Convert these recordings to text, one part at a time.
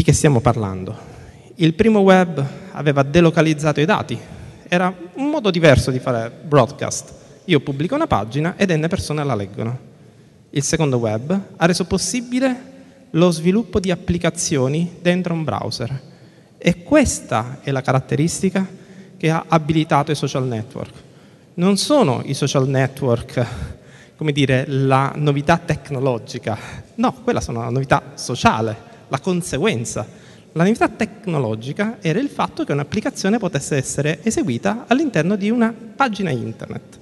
che stiamo parlando? Il primo web aveva delocalizzato i dati, era un modo diverso di fare broadcast. Io pubblico una pagina ed n persone la leggono. Il secondo web ha reso possibile lo sviluppo di applicazioni dentro un browser. E questa è la caratteristica che ha abilitato i social network. Non sono i social network, come dire, la novità tecnologica. No, quella sono la novità sociale, la conseguenza. La novità tecnologica era il fatto che un'applicazione potesse essere eseguita all'interno di una pagina internet.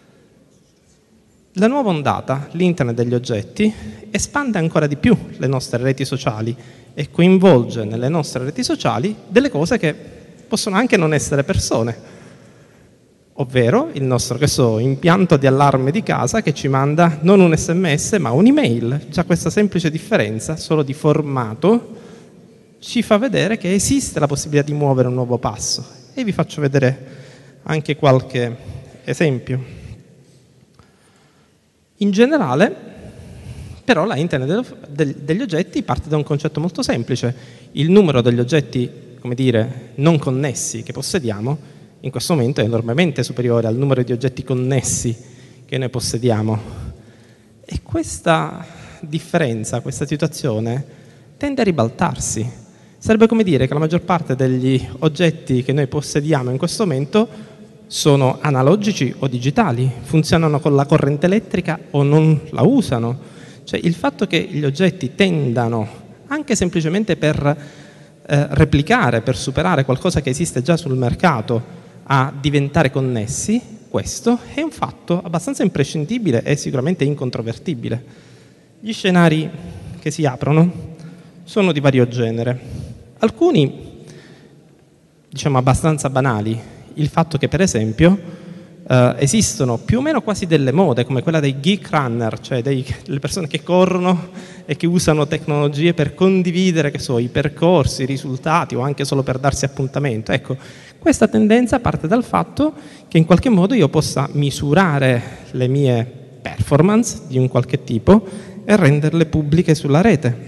La nuova ondata, l'internet degli oggetti, espande ancora di più le nostre reti sociali e coinvolge nelle nostre reti sociali delle cose che possono anche non essere persone, ovvero il nostro, impianto di allarme di casa che ci manda non un SMS ma un'email. Già questa semplice differenza, solo di formato, ci fa vedere che esiste la possibilità di muovere un nuovo passo. E vi faccio vedere anche qualche esempio. In generale, però, la internet degli oggetti parte da un concetto molto semplice. Il numero degli oggetti, come dire, non connessi che possediamo, in questo momento è enormemente superiore al numero di oggetti connessi che noi possediamo. E questa differenza, questa situazione, tende a ribaltarsi. Sarebbe come dire che la maggior parte degli oggetti che noi possediamo in questo momento sono analogici o digitali, funzionano con la corrente elettrica o non la usano. Cioè il fatto che gli oggetti tendano, anche semplicemente per replicare, per superare qualcosa che esiste già sul mercato, a diventare connessi, questo è un fatto abbastanza imprescindibile e sicuramente incontrovertibile. Gli scenari che si aprono sono di vario genere. Alcuni, diciamo, abbastanza banali. Il fatto che, per esempio, esistono più o meno quasi delle mode, come quella dei geek runner, cioè delle persone che corrono e che usano tecnologie per condividere, i percorsi, i risultati o anche solo per darsi appuntamento. Ecco, questa tendenza parte dal fatto che in qualche modo io possa misurare le mie performance di un qualche tipo e renderle pubbliche sulla rete.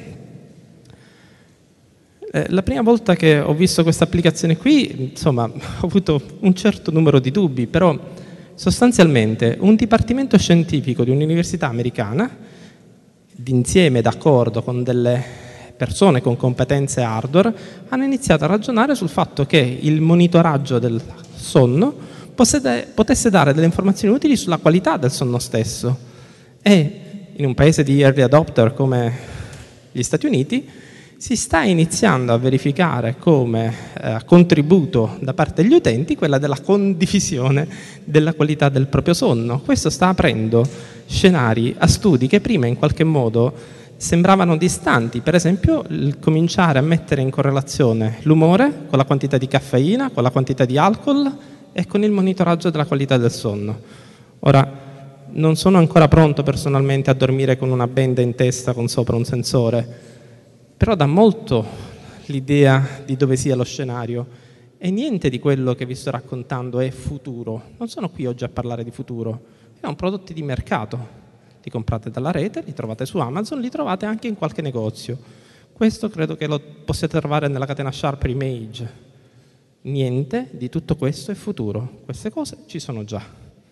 La prima volta che ho visto questa applicazione qui, insomma, ho avuto un certo numero di dubbi, però sostanzialmente un dipartimento scientifico di un'università americana, d'insieme d'accordo con delle persone con competenze hardware, hanno iniziato a ragionare sul fatto che il monitoraggio del sonno potesse dare delle informazioni utili sulla qualità del sonno stesso. E in un paese di early adopter come gli Stati Uniti si sta iniziando a verificare come contributo da parte degli utenti quella della condivisione della qualità del proprio sonno. Questo sta aprendo scenari a studi che prima in qualche modo sembravano distanti, per esempio il cominciare a mettere in correlazione l'umore con la quantità di caffeina, con la quantità di alcol e con il monitoraggio della qualità del sonno. Ora, non sono ancora pronto personalmente a dormire con una benda in testa con sopra un sensore, però dà molto l'idea di dove sia lo scenario e niente di quello che vi sto raccontando è futuro. Non sono qui oggi a parlare di futuro, sono prodotti di mercato. Li comprate dalla rete, li trovate su Amazon, li trovate anche in qualche negozio. Questo credo che lo possiate trovare nella catena Sharp Image. Niente di tutto questo è futuro. Queste cose ci sono già.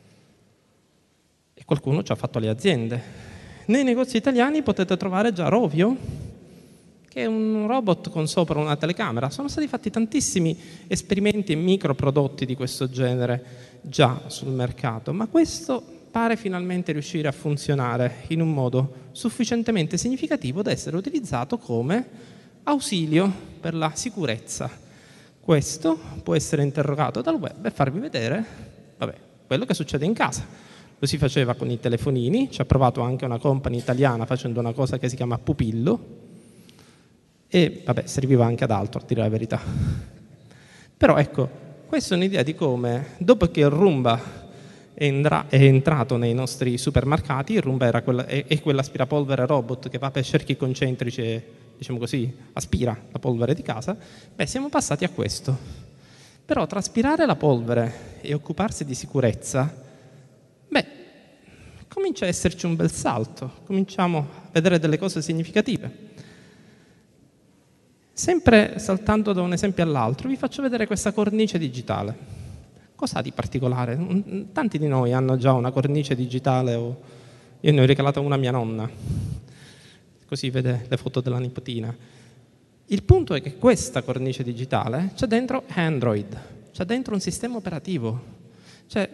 E qualcuno ci ha fatto le aziende. Nei negozi italiani potete trovare già Rovio, che è un robot con sopra una telecamera. Sono stati fatti tantissimi esperimenti e microprodotti di questo genere già sul mercato, ma questo pare finalmente riuscire a funzionare in un modo sufficientemente significativo da essere utilizzato come ausilio per la sicurezza. Questo può essere interrogato dal web e farvi vedere, quello che succede in casa. Lo si faceva con i telefonini, ci ha provato anche una company italiana facendo una cosa che si chiama Pupillo, e serviva anche ad altro, a dire la verità. Però ecco, questa è un'idea di come, dopo che il Roomba è entrato nei nostri supermercati, il Roomba è quell'aspirapolvere robot che va per cerchi concentrici e, diciamo così, aspira la polvere di casa, siamo passati a questo. Però tra aspirare la polvere e occuparsi di sicurezza, comincia a esserci un bel salto, cominciamo a vedere delle cose significative. Sempre saltando da un esempio all'altro, vi faccio vedere questa cornice digitale. Cosa ha di particolare? Tanti di noi hanno già una cornice digitale, o io ne ho regalata una a mia nonna, così vede le foto della nipotina. Il punto è che questa cornice digitale c'è dentro Android, c'è dentro un sistema operativo. Cioè,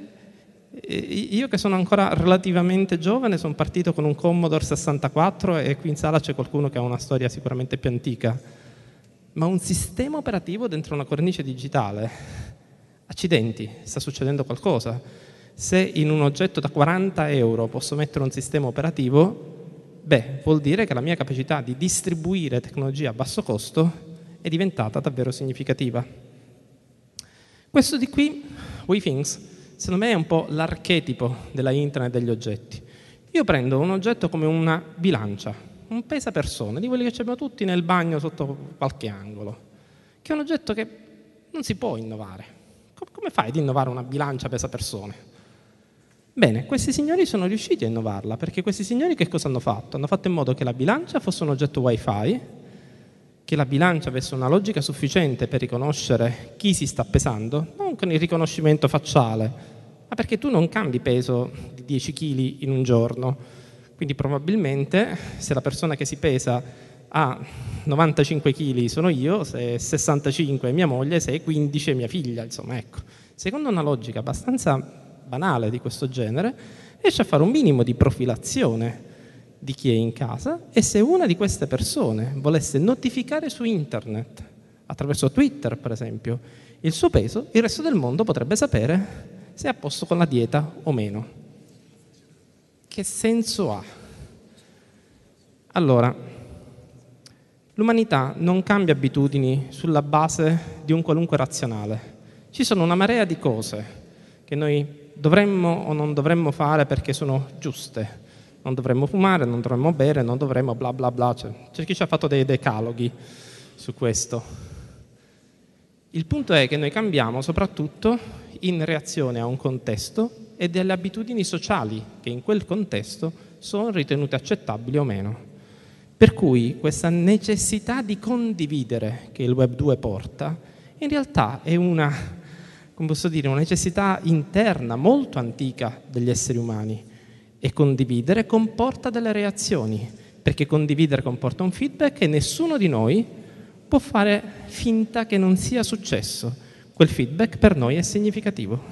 io che sono ancora relativamente giovane, sono partito con un Commodore 64 e qui in sala c'è qualcuno che ha una storia sicuramente più antica. Ma un sistema operativo dentro una cornice digitale, accidenti, sta succedendo qualcosa. Se in un oggetto da 40 euro posso mettere un sistema operativo, vuol dire che la mia capacità di distribuire tecnologia a basso costo è diventata davvero significativa. Questo di qui, WeThings, secondo me è un po' l'archetipo della internet degli oggetti. Io prendo un oggetto come una bilancia, un pesapersone, di quelli che abbiamo tutti nel bagno sotto qualche angolo, che è un oggetto che non si può innovare. Come fai ad innovare una bilancia pesapersone? Bene, questi signori sono riusciti a innovarla, perché questi signori che cosa hanno fatto? Hanno fatto in modo che la bilancia fosse un oggetto Wi-Fi, che la bilancia avesse una logica sufficiente per riconoscere chi si sta pesando, non con il riconoscimento facciale, ma perché tu non cambi peso di 10 kg in un giorno. Quindi probabilmente se la persona che si pesa ha 95 kg sono io, se 65 è mia moglie, se 15 è mia figlia, insomma, ecco. Secondo una logica abbastanza banale di questo genere, riesce a fare un minimo di profilazione di chi è in casa, e se una di queste persone volesse notificare su internet, attraverso Twitter per esempio, il suo peso, il resto del mondo potrebbe sapere se è a posto con la dieta o meno. Che senso ha? Allora, l'umanità non cambia abitudini sulla base di un qualunque razionale. Ci sono una marea di cose che noi dovremmo o non dovremmo fare perché sono giuste. Non dovremmo fumare, non dovremmo bere, non dovremmo bla bla bla. C'è chi ci ha fatto dei decaloghi su questo. Il punto è che noi cambiamo soprattutto in reazione a un contesto e delle abitudini sociali che in quel contesto sono ritenute accettabili o meno. Per cui questa necessità di condividere che il Web 2 porta in realtà è una necessità interna molto antica degli esseri umani, e condividere comporta delle reazioni, perché condividere comporta un feedback e nessuno di noi può fare finta che non sia successo. Quel feedback per noi è significativo.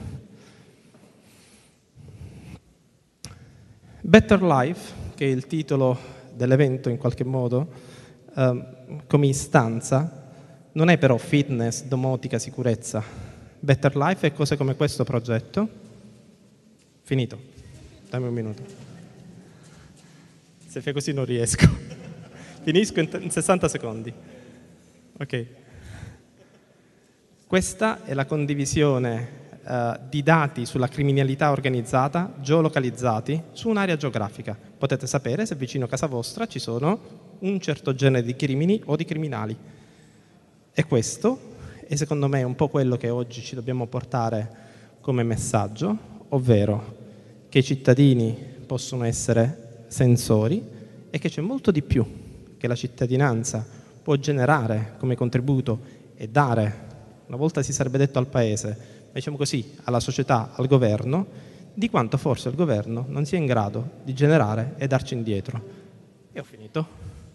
Better Life, che è il titolo dell'evento in qualche modo, come istanza, non è però fitness, domotica, sicurezza. Better Life è cose come questo progetto. Finito. Dammi un minuto. Se fai così non riesco. Finisco in 60 secondi. Ok. Questa è la condivisione di dati sulla criminalità organizzata geolocalizzati su un'area geografica. Potete sapere se vicino a casa vostra ci sono un certo genere di crimini o di criminali. E questo è secondo me un po' quello che oggi ci dobbiamo portare come messaggio, ovvero che i cittadini possono essere sensori e che c'è molto di più che la cittadinanza può generare come contributo e dare, una volta si sarebbe detto al paese, diciamo così, alla società, al governo, di quanto forse il governo non sia in grado di generare e darci indietro. E ho finito.